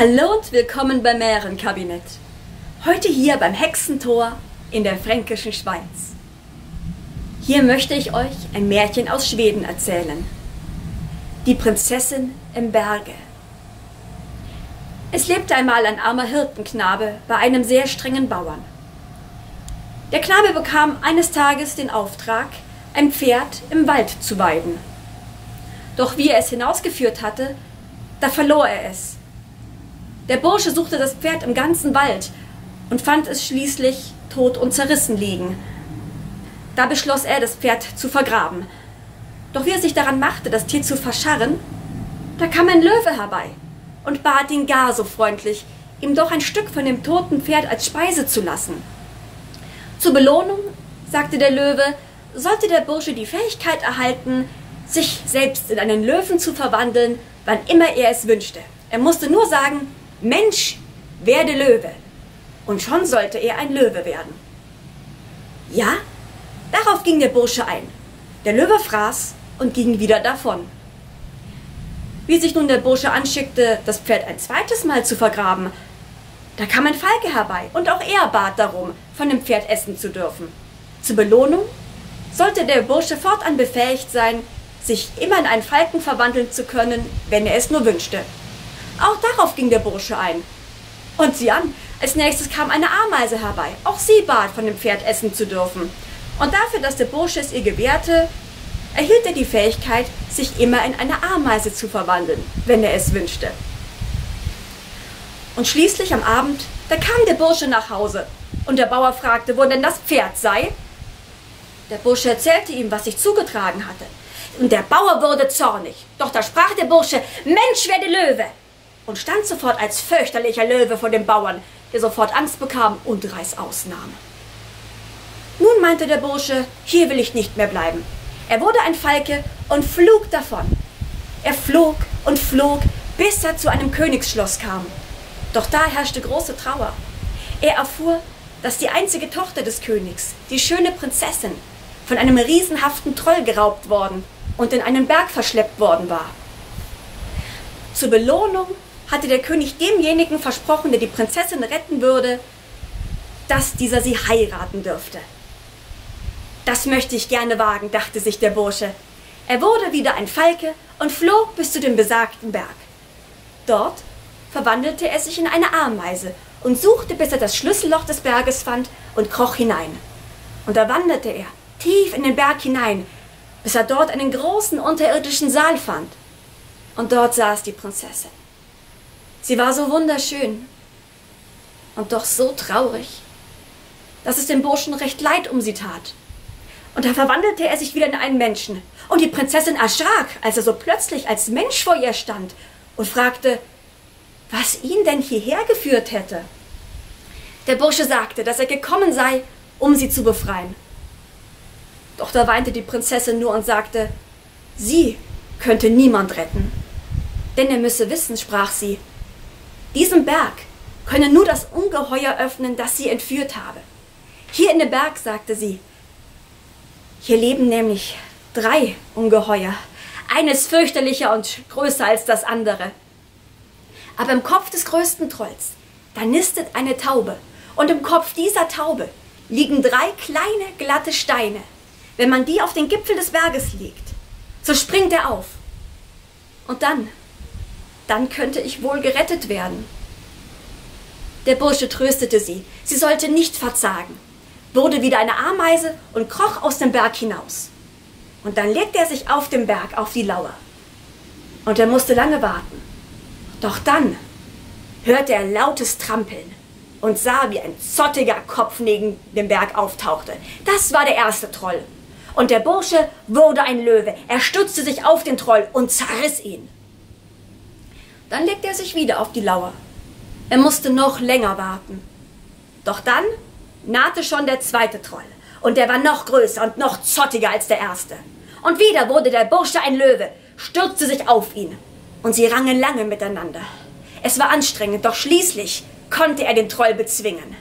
Hallo und willkommen beim Märchenkabinett. Heute hier beim Hexentor in der fränkischen Schweiz. Hier möchte ich euch ein Märchen aus Schweden erzählen. Die Prinzessin im Berge. Es lebte einmal ein armer Hirtenknabe bei einem sehr strengen Bauern. Der Knabe bekam eines Tages den Auftrag, ein Pferd im Wald zu weiden. Doch wie er es hinausgeführt hatte, da verlor er es. Der Bursche suchte das Pferd im ganzen Wald und fand es schließlich tot und zerrissen liegen. Da beschloss er, das Pferd zu vergraben. Doch wie er sich daran machte, das Tier zu verscharren, da kam ein Löwe herbei und bat ihn gar so freundlich, ihm doch ein Stück von dem toten Pferd als Speise zu lassen. Zur Belohnung, sagte der Löwe, sollte der Bursche die Fähigkeit erhalten, sich selbst in einen Löwen zu verwandeln, wann immer er es wünschte. Er musste nur sagen: Mensch, werde Löwe. Und schon sollte er ein Löwe werden. Ja, darauf ging der Bursche ein. Der Löwe fraß und ging wieder davon. Wie sich nun der Bursche anschickte, das Pferd ein zweites Mal zu vergraben, da kam ein Falke herbei und auch er bat darum, von dem Pferd essen zu dürfen. Zur Belohnung sollte der Bursche fortan befähigt sein, sich immer in einen Falken verwandeln zu können, wenn er es nur wünschte. Auch darauf ging der Bursche ein. Und sieh an, als nächstes kam eine Ameise herbei. Auch sie bat, von dem Pferd essen zu dürfen. Und dafür, dass der Bursche es ihr gewährte, erhielt er die Fähigkeit, sich immer in eine Ameise zu verwandeln, wenn er es wünschte. Und schließlich am Abend, da kam der Bursche nach Hause und der Bauer fragte, wo denn das Pferd sei. Der Bursche erzählte ihm, was sich zugetragen hatte. Und der Bauer wurde zornig. Doch da sprach der Bursche: Mensch, werde Löwe! Und stand sofort als fürchterlicher Löwe vor dem Bauern, der sofort Angst bekam und Reißaus nahm. Nun meinte der Bursche, hier will ich nicht mehr bleiben. Er wurde ein Falke und flog davon. Er flog und flog, bis er zu einem Königsschloss kam. Doch da herrschte große Trauer. Er erfuhr, dass die einzige Tochter des Königs, die schöne Prinzessin, von einem riesenhaften Troll geraubt worden und in einen Berg verschleppt worden war. Zur Belohnung hatte der König demjenigen versprochen, der die Prinzessin retten würde, dass dieser sie heiraten dürfte. Das möchte ich gerne wagen, dachte sich der Bursche. Er wurde wieder ein Falke und flog bis zu dem besagten Berg. Dort verwandelte er sich in eine Ameise und suchte, bis er das Schlüsselloch des Berges fand und kroch hinein. Und da wanderte er tief in den Berg hinein, bis er dort einen großen unterirdischen Saal fand. Und dort saß die Prinzessin. Sie war so wunderschön und doch so traurig, dass es dem Burschen recht leid um sie tat. Und da verwandelte er sich wieder in einen Menschen. Und die Prinzessin erschrak, als er so plötzlich als Mensch vor ihr stand und fragte, was ihn denn hierher geführt hätte. Der Bursche sagte, dass er gekommen sei, um sie zu befreien. Doch da weinte die Prinzessin nur und sagte, sie könnte niemand retten. Denn er müsse wissen, sprach sie, diesen Berg könne nur das Ungeheuer öffnen, das sie entführt habe. Hier in dem Berg, sagte sie, hier leben nämlich 3 Ungeheuer, eines fürchterlicher und größer als das andere. Aber im Kopf des größten Trolls, da nistet eine Taube, und im Kopf dieser Taube liegen 3 kleine, glatte Steine. Wenn man die auf den Gipfel des Berges legt, so springt er auf. Und dann könnte ich wohl gerettet werden. Der Bursche tröstete sie, sie sollte nicht verzagen, wurde wieder eine Ameise und kroch aus dem Berg hinaus. Und dann legte er sich auf dem Berg auf die Lauer. Und er musste lange warten. Doch dann hörte er lautes Trampeln und sah, wie ein zottiger Kopf neben dem Berg auftauchte. Das war der erste Troll. Und der Bursche wurde ein Löwe. Er stützte sich auf den Troll und zerriss ihn. Dann legte er sich wieder auf die Lauer. Er musste noch länger warten. Doch dann nahte schon der zweite Troll. Und der war noch größer und noch zottiger als der erste. Und wieder wurde der Bursche ein Löwe, stürzte sich auf ihn. Und sie rangen lange miteinander. Es war anstrengend, doch schließlich konnte er den Troll bezwingen.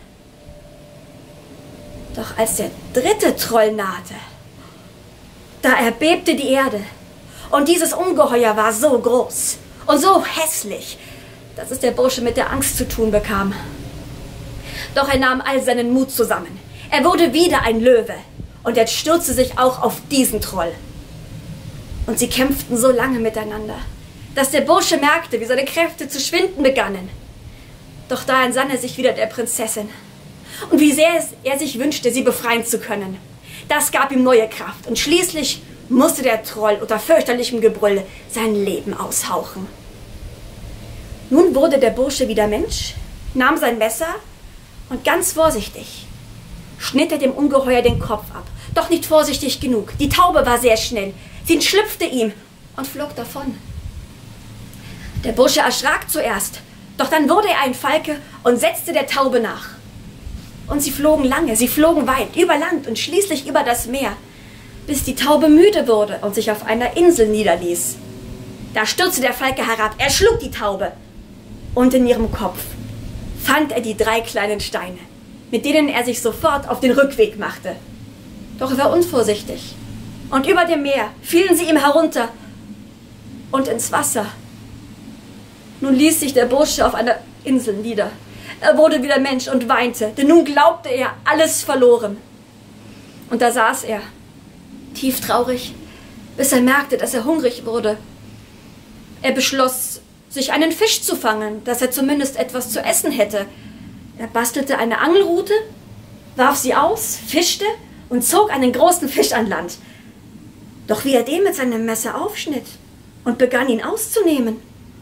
Doch als der dritte Troll nahte, da erbebte die Erde. Und dieses Ungeheuer war so groß und so hässlich, dass es der Bursche mit der Angst zu tun bekam. Doch er nahm all seinen Mut zusammen. Er wurde wieder ein Löwe und jetzt stürzte sich auch auf diesen Troll. Und sie kämpften so lange miteinander, dass der Bursche merkte, wie seine Kräfte zu schwinden begannen. Doch da entsann er sich wieder der Prinzessin. Und wie sehr er sich wünschte, sie befreien zu können. Das gab ihm neue Kraft und schließlich musste der Troll unter fürchterlichem Gebrüll sein Leben aushauchen. Nun wurde der Bursche wieder Mensch, nahm sein Messer und ganz vorsichtig schnitt er dem Ungeheuer den Kopf ab. Doch nicht vorsichtig genug. Die Taube war sehr schnell. Sie entschlüpfte ihm und flog davon. Der Bursche erschrak zuerst, doch dann wurde er ein Falke und setzte der Taube nach. Und sie flogen lange, sie flogen weit, über Land und schließlich über das Meer, bis die Taube müde wurde und sich auf einer Insel niederließ. Da stürzte der Falke herab, er schlug die Taube. Und in ihrem Kopf fand er die 3 kleinen Steine, mit denen er sich sofort auf den Rückweg machte. Doch er war unvorsichtig. Und über dem Meer fielen sie ihm herunter und ins Wasser. Nun ließ sich der Bursche auf einer Insel nieder. Er wurde wieder Mensch und weinte, denn nun glaubte er, alles verloren. Und da saß er, tief traurig, bis er merkte, dass er hungrig wurde. Er beschloss, sich einen Fisch zu fangen, dass er zumindest etwas zu essen hätte. Er bastelte eine Angelrute, warf sie aus, fischte und zog einen großen Fisch an Land. Doch wie er den mit seinem Messer aufschnitt und begann, ihn auszunehmen,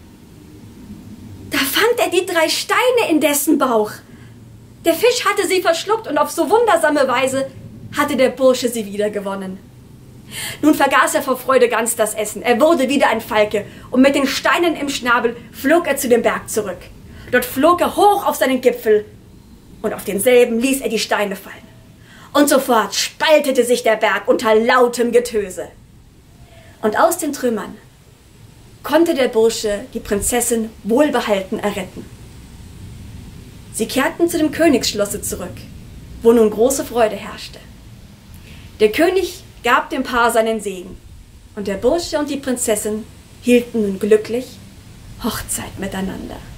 da fand er die 3 Steine in dessen Bauch. Der Fisch hatte sie verschluckt und auf so wundersame Weise hatte der Bursche sie wiedergewonnen. Nun vergaß er vor Freude ganz das Essen. Er wurde wieder ein Falke und mit den Steinen im Schnabel flog er zu dem Berg zurück. Dort flog er hoch auf seinen Gipfel und auf denselben ließ er die Steine fallen. Und sofort spaltete sich der Berg unter lautem Getöse. Und aus den Trümmern konnte der Bursche die Prinzessin wohlbehalten erretten. Sie kehrten zu dem Königsschlosse zurück, wo nun große Freude herrschte. Der König gab dem Paar seinen Segen und der Bursche und die Prinzessin hielten nun glücklich Hochzeit miteinander.